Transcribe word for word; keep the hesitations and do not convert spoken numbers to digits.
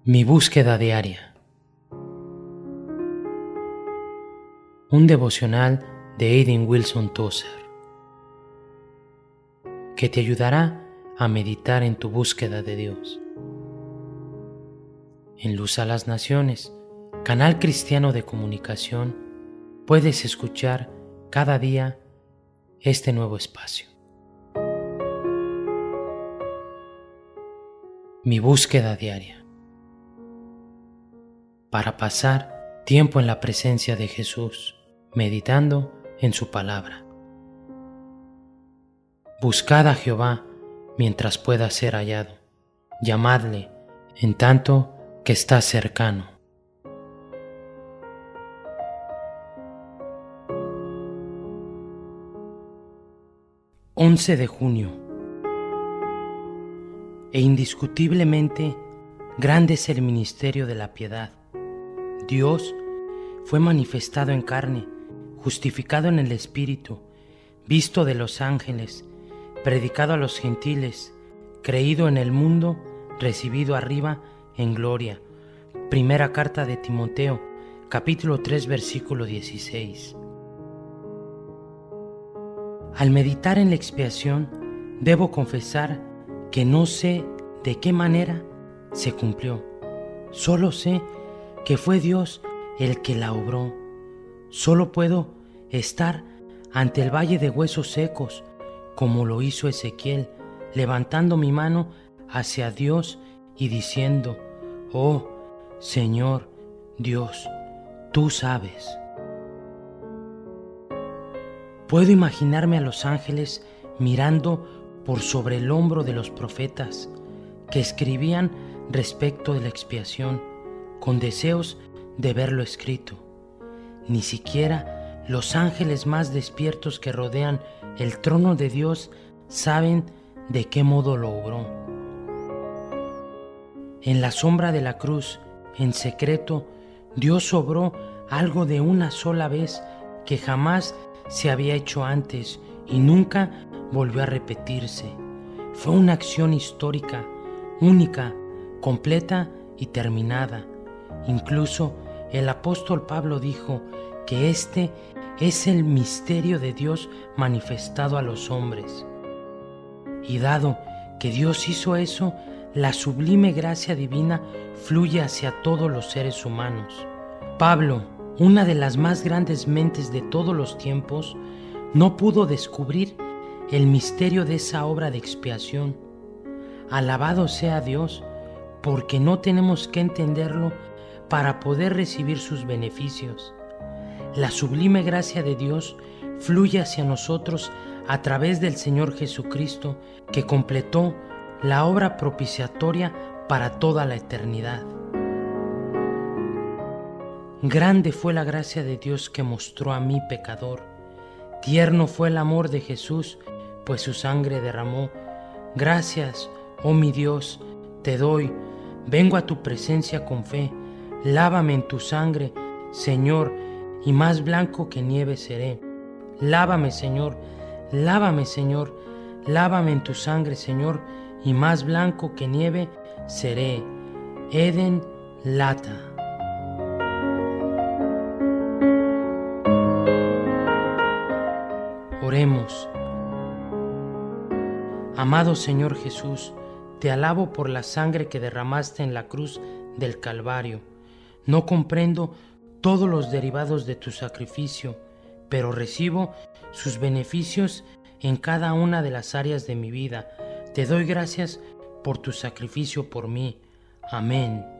Mi búsqueda diaria. Un devocional de Aidan Wilson Tozer que te ayudará a meditar en tu búsqueda de Dios. En Luz a las Naciones, canal cristiano de comunicación, puedes escuchar cada día este nuevo espacio. Mi búsqueda diaria. Para pasar tiempo en la presencia de Jesús, meditando en su palabra. Buscad a Jehová mientras pueda ser hallado, llamadle en tanto que está cercano. once de junio. E indiscutiblemente grande es el ministerio de la piedad. Dios fue manifestado en carne, justificado en el Espíritu, visto de los ángeles, predicado a los gentiles, creído en el mundo, recibido arriba en gloria. Primera carta de Timoteo, capítulo tres, versículo dieciséis. Al meditar en la expiación, debo confesar que no sé de qué manera se cumplió. Solo sé que fue Dios el que la obró. Solo puedo estar ante el valle de huesos secos, como lo hizo Ezequiel, levantando mi mano hacia Dios y diciendo: oh Señor Dios, tú sabes. Puedo imaginarme a los ángeles mirando por sobre el hombro de los profetas que escribían respecto de la expiación, con deseos de verlo escrito. Ni siquiera los ángeles más despiertos que rodean el trono de Dios saben de qué modo lo obró. En la sombra de la cruz, en secreto, Dios obró algo de una sola vez que jamás se había hecho antes y nunca volvió a repetirse. Fue una acción histórica, única, completa y terminada. Incluso el apóstol Pablo dijo que este es el misterio de Dios manifestado a los hombres. Y dado que Dios hizo eso, la sublime gracia divina fluye hacia todos los seres humanos. Pablo, una de las más grandes mentes de todos los tiempos, no pudo descubrir el misterio de esa obra de expiación. Alabado sea Dios, porque no tenemos que entenderlo para poder recibir sus beneficios. La sublime gracia de Dios fluye hacia nosotros a través del Señor Jesucristo, que completó la obra propiciatoria para toda la eternidad. Grande fue la gracia de Dios que mostró a mí, pecador. Tierno fue el amor de Jesús, pues su sangre derramó. Gracias, oh mi Dios, te doy. Vengo a tu presencia con fe. Lávame en tu sangre, Señor, y más blanco que nieve seré. Lávame, Señor, lávame, Señor, lávame en tu sangre, Señor, y más blanco que nieve seré. Eden Lata. Oremos. Amado Señor Jesús, te alabo por la sangre que derramaste en la cruz del Calvario. No comprendo todos los derivados de tu sacrificio, pero recibo sus beneficios en cada una de las áreas de mi vida. Te doy gracias por tu sacrificio por mí. Amén.